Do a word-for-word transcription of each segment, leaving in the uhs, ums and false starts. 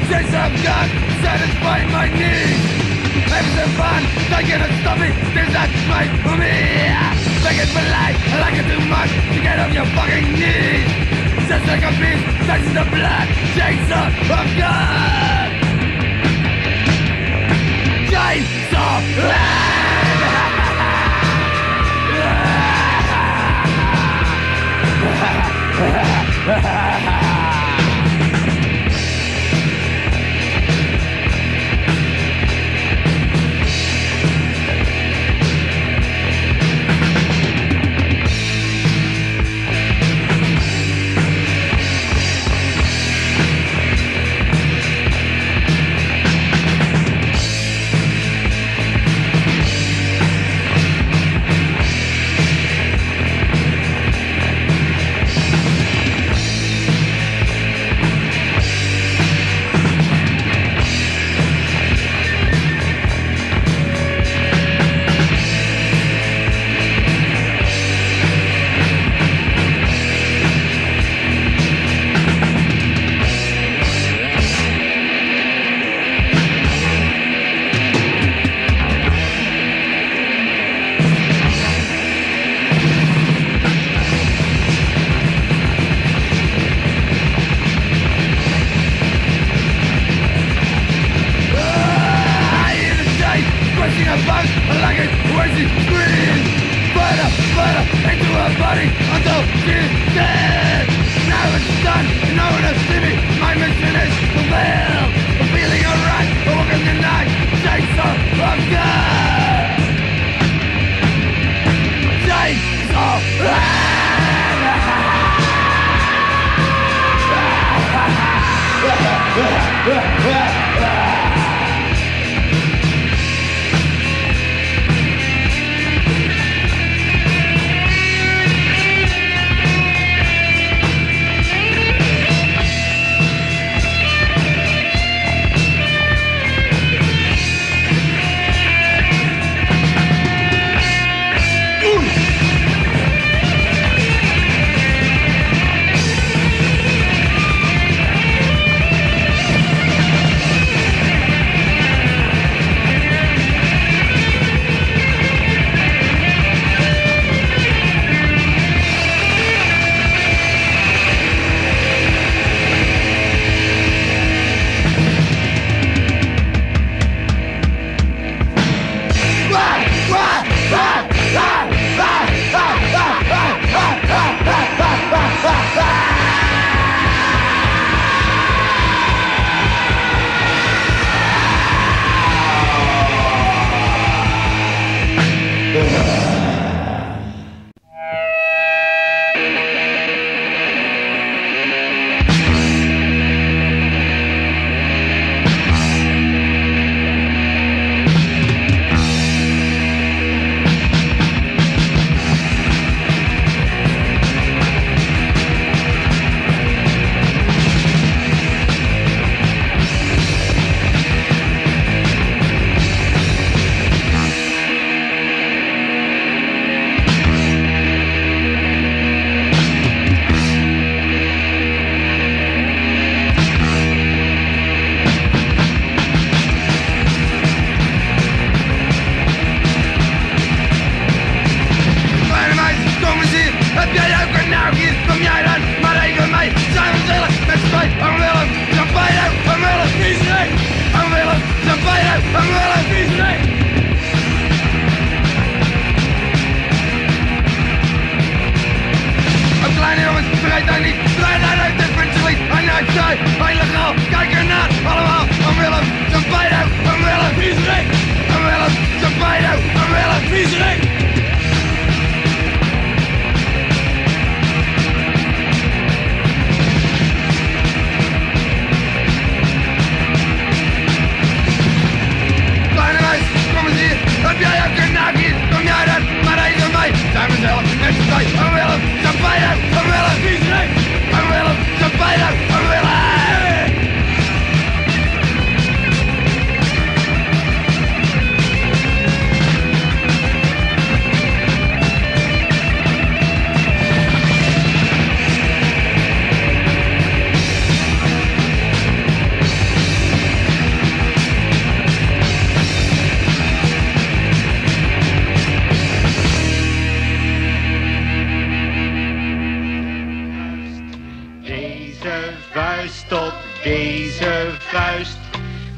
chase of God, satisfying my needs. Everything fun, don't get it stuffy, there's not right for me. Begging for life, I like it too much to get off your fucking knees. Just like a beast, touches the blood, chainsaw of God. Chainsaw until she's dead. Now it's done, and no one has seen me. My mission is fulfilled. I'm feeling alright, I'm walking the night. Chainsaw of God. Chainsaw.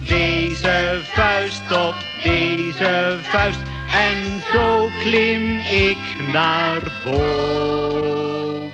deze vuist op deze vuist. En zo klim ik naar boven.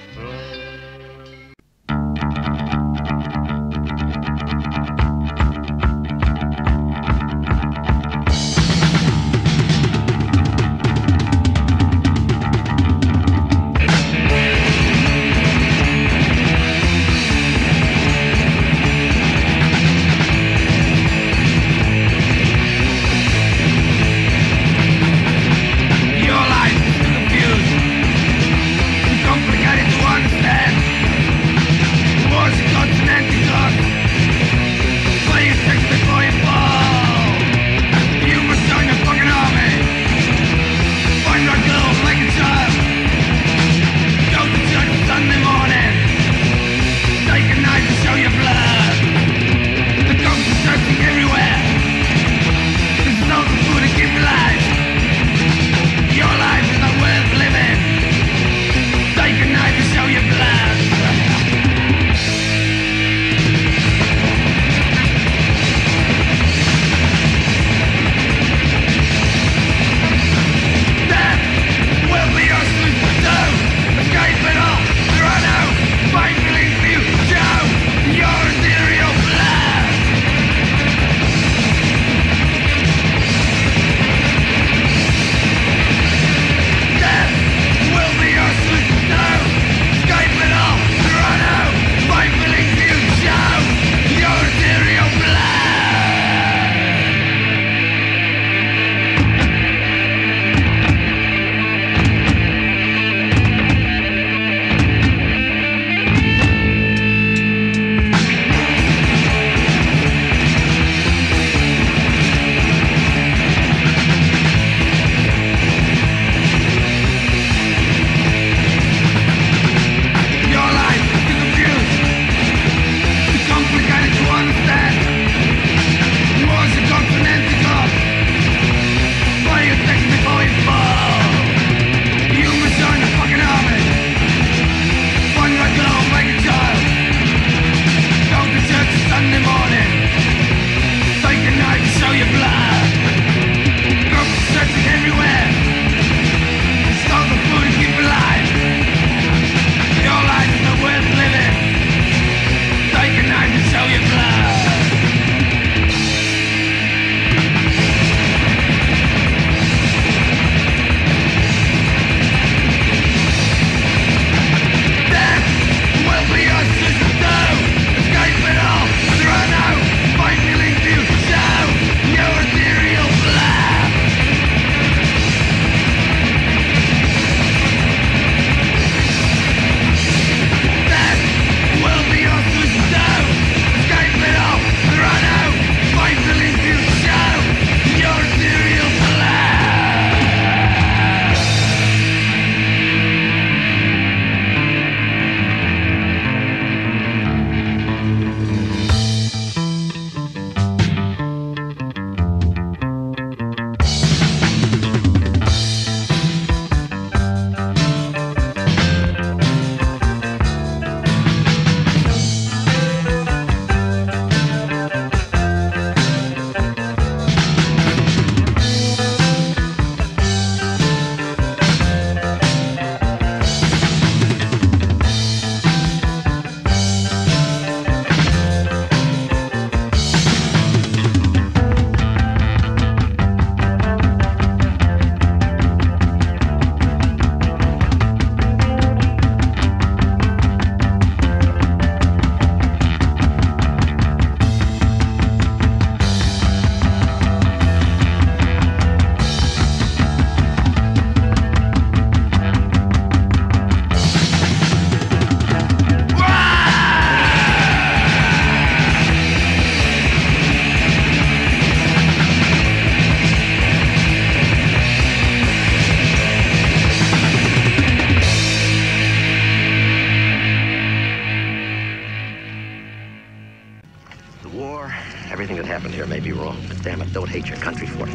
happened here may be wrong, but damn it, don't hate your country for it.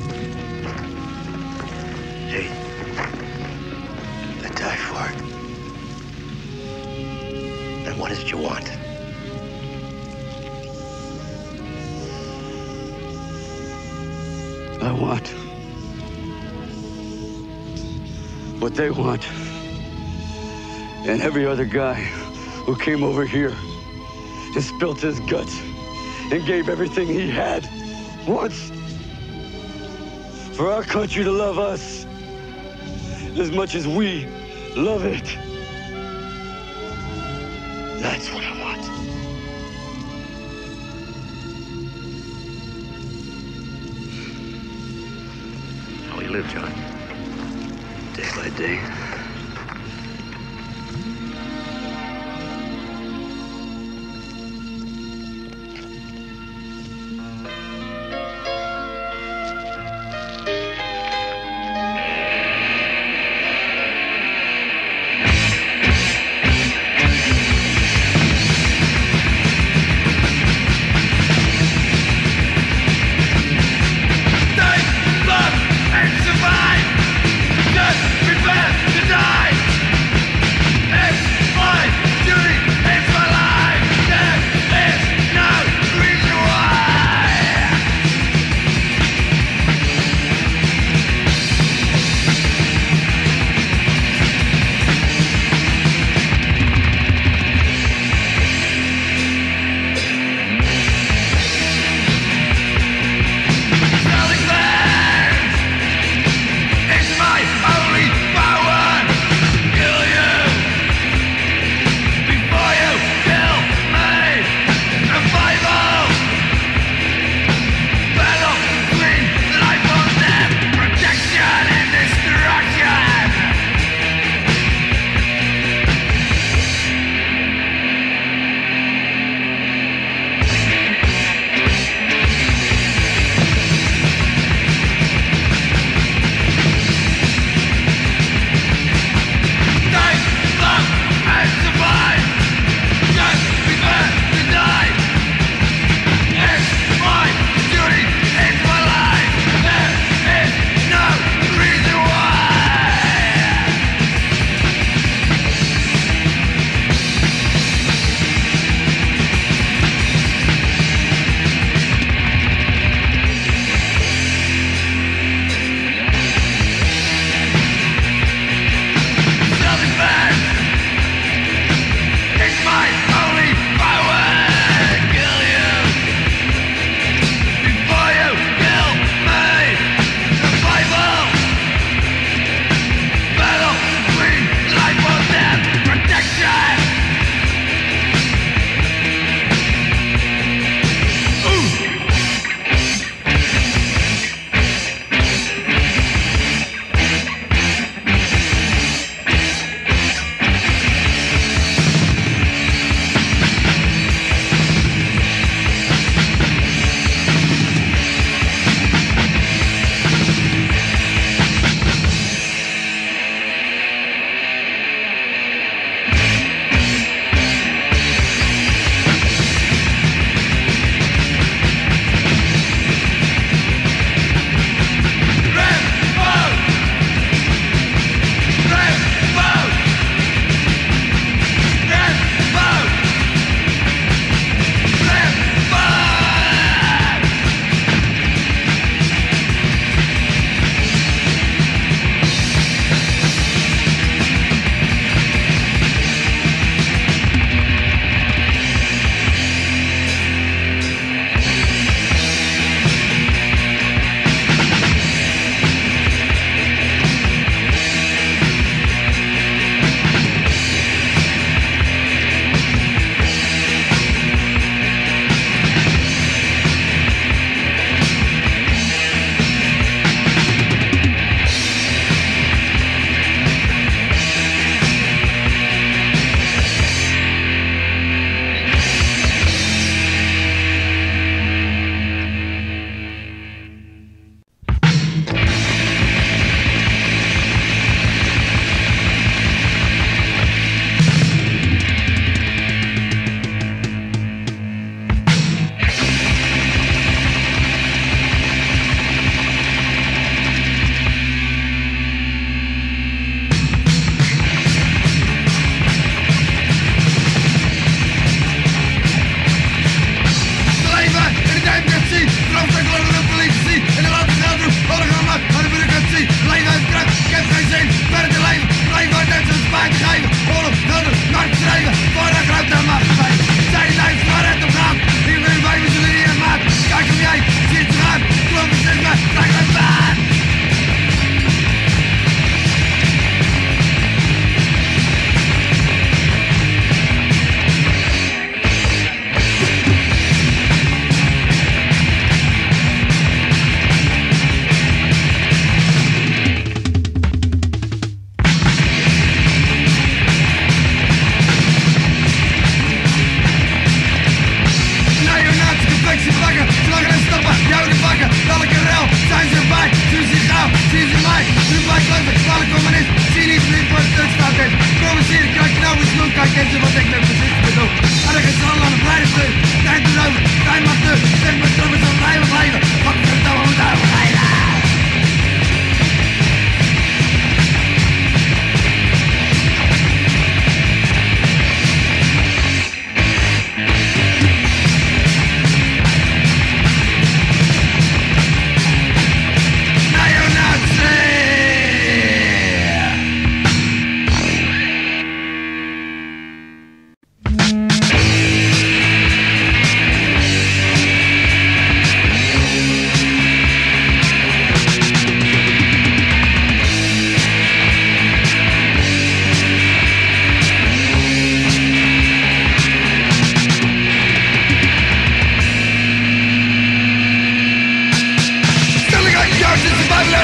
Hey, I'd die for it. Then what is it you want? I want what they want. And every other guy who came over here and spilt his guts and gave everything he had once for our country to love us as much as we love it. That's what I want. How you live, John? Day by day. Survive! Just be fast!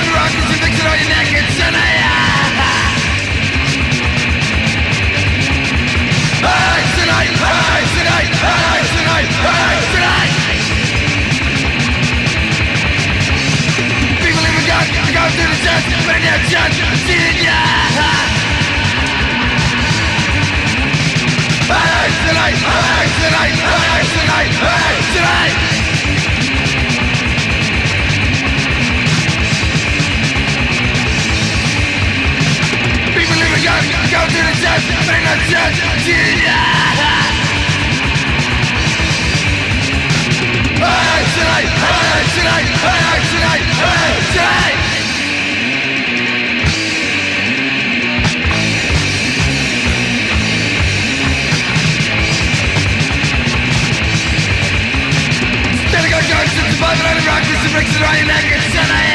on the rock, you fix it on your neck, it's tonight. Hey, tonight, hey, tonight, hey, tonight, hey, tonight. People in the gun, I go through the test, but I never judge, see it, yeah. Hey, tonight, hey, tonight, hey, tonight, hey, tonight. People in the gun, I go through the test, but I never judge, see it, yeah. Hey, tonight, hey, tonight, hey, tonight, hey, tonight. Then I got guns to survive it on the rock, this bricks it on your neck, it's tonight.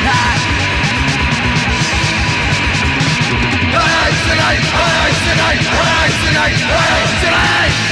Hey, tonight, hey, tonight, hey, tonight, hey, tonight.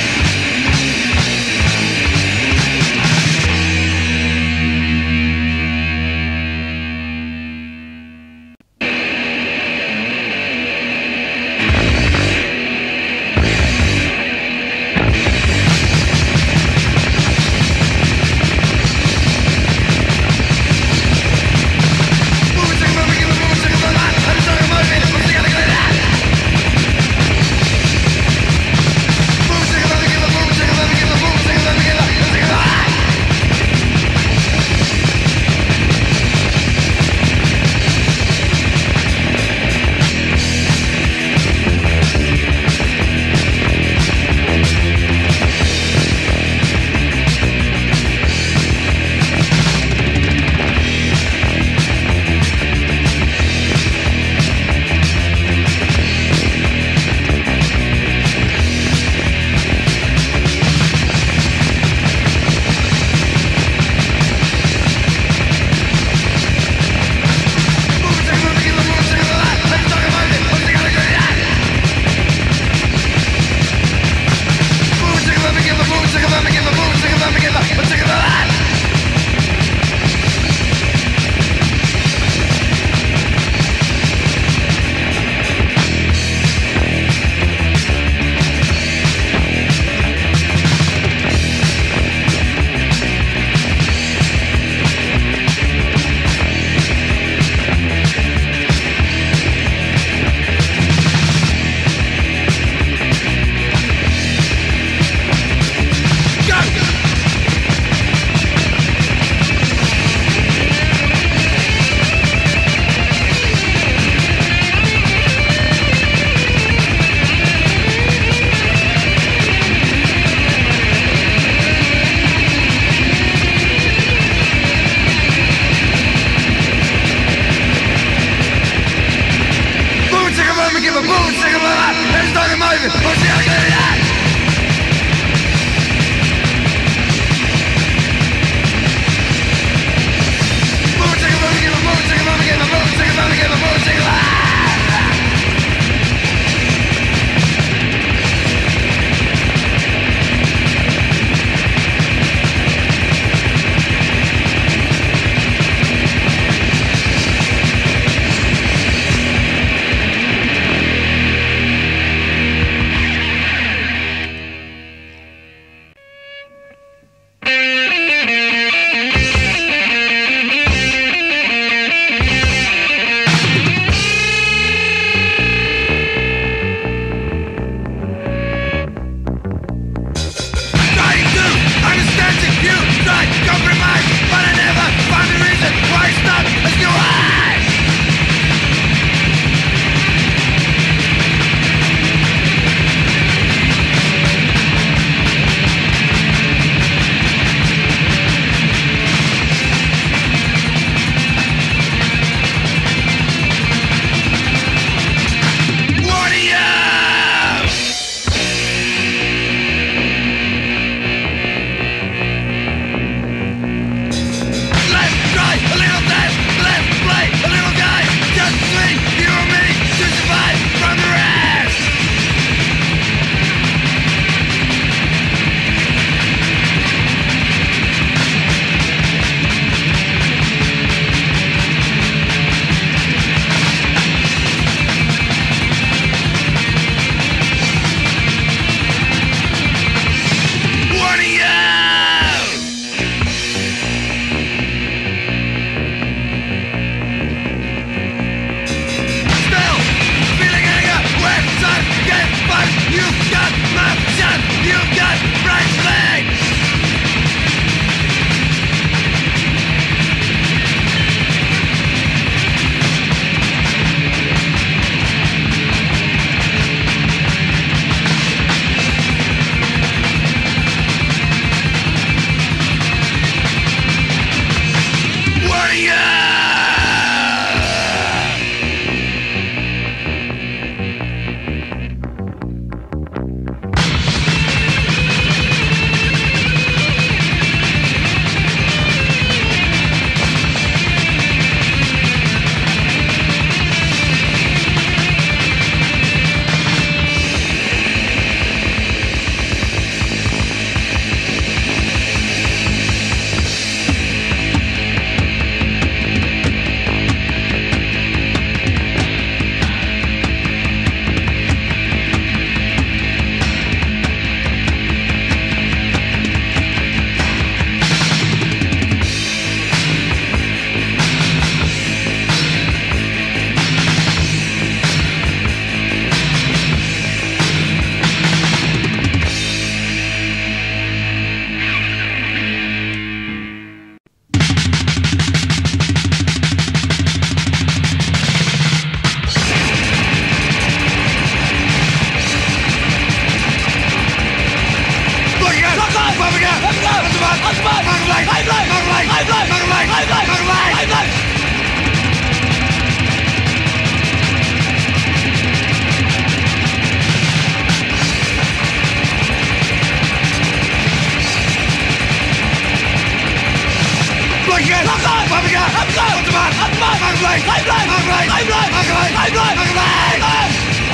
Pakket! Paprika! Automaat! Maagvlees! Maagvlees! Maagvlees! Maagvlees!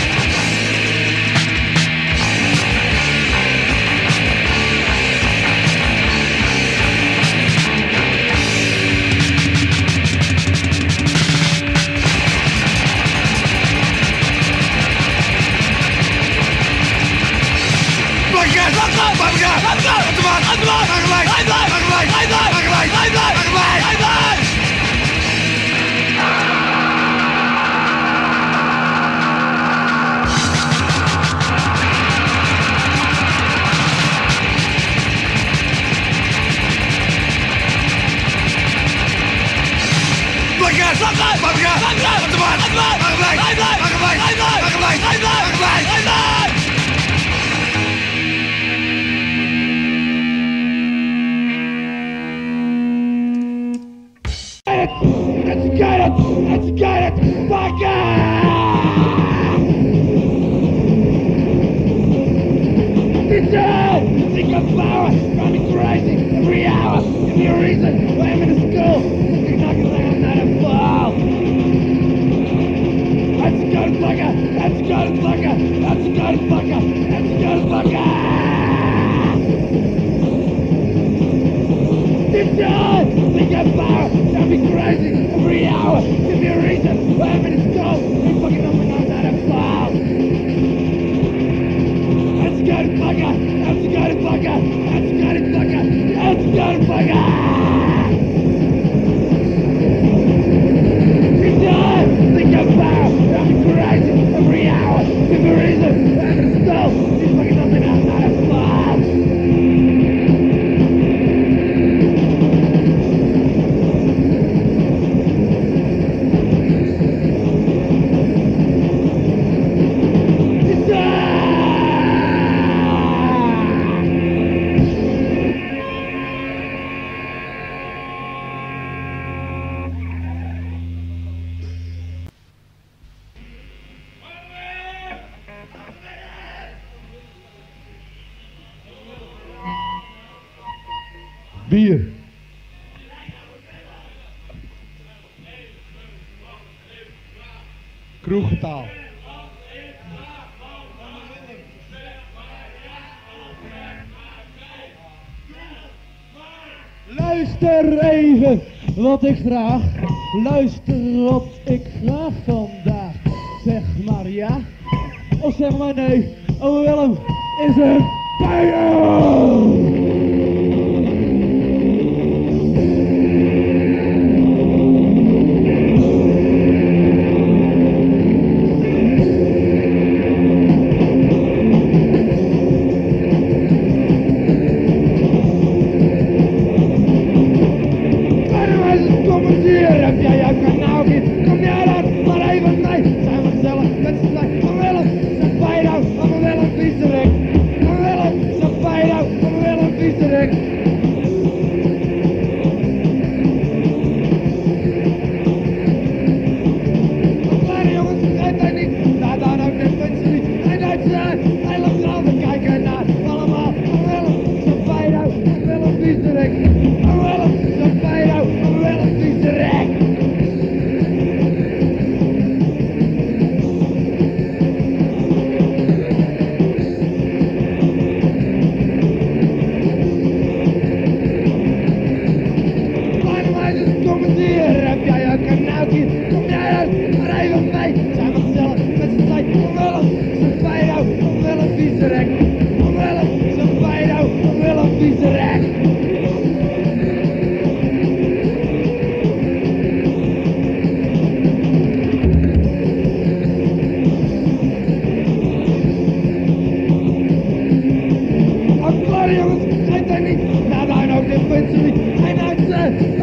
Let's get it! Let's get it! Fuck it! It's it! Think of power! Drive me crazy every hour! Give me a reason why I'm in the school! You're knocking like I'm not a fool! Let's go to fucker! Let's go to fucker! Let's go to fucker! Let's go to fucker! It's it! Think of power! Drive me crazy every hour! Give me a reason why I'm in the school! You're fucking up like I'm not a fool! Let's go to fucker! Let's go to fucker! Let's go to fucker! Let's go to fucker! It's it! Think of power! Drive me crazy every hour! Give me a reason why I'm in the school! You're fucking up like I'm not a fool! Bier. Kroegentaal. Luister even wat ik vraag. Luister wat ik vraag vandaag. Zeg maar ja, of zeg maar nee. Oh Willem is een bijer! Jongens, zijn er niet? Nou, nou, nou, dit vindt ze niet. En uit ze.